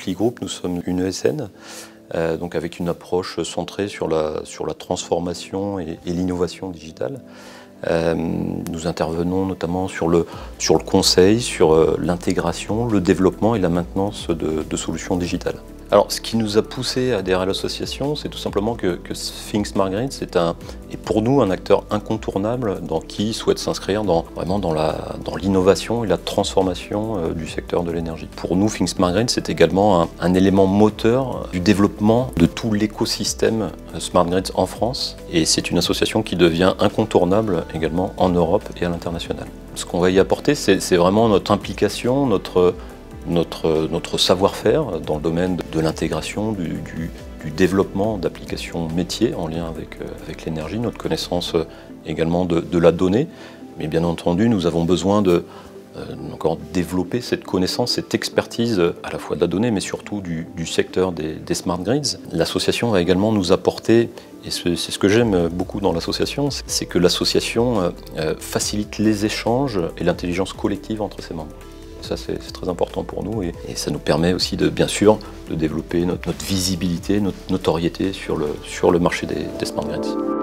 Click Group, nous sommes une ESN, donc avec une approche centrée sur la transformation et l'innovation digitale. Nous intervenons notamment sur le conseil, sur l'intégration, le développement et la maintenance de solutions digitales. Alors, ce qui nous a poussé à adhérer à l'association, c'est tout simplement que Think Smart Grid est pour nous un acteur incontournable qui souhaite s'inscrire vraiment dans l'innovation et la transformation du secteur de l'énergie. Pour nous, Think Smart Grid, c'est également un élément moteur du développement de tout l'écosystème Smart Grid en France, et c'est une association qui devient incontournable également en Europe et à l'international. Ce qu'on va y apporter, c'est vraiment notre implication, notre savoir-faire dans le domaine de l'intégration, du développement d'applications métiers en lien avec l'énergie, notre connaissance également de la donnée. Mais bien entendu, nous avons besoin encore développer cette connaissance, cette expertise à la fois de la donnée, mais surtout du secteur des smart grids. L'association va également nous apporter, et c'est ce que j'aime beaucoup dans l'association, c'est que l'association facilite les échanges et l'intelligence collective entre ses membres. Ça, c'est très important pour nous et ça nous permet aussi, bien sûr, de développer notre visibilité, notre notoriété sur le marché des smart grids.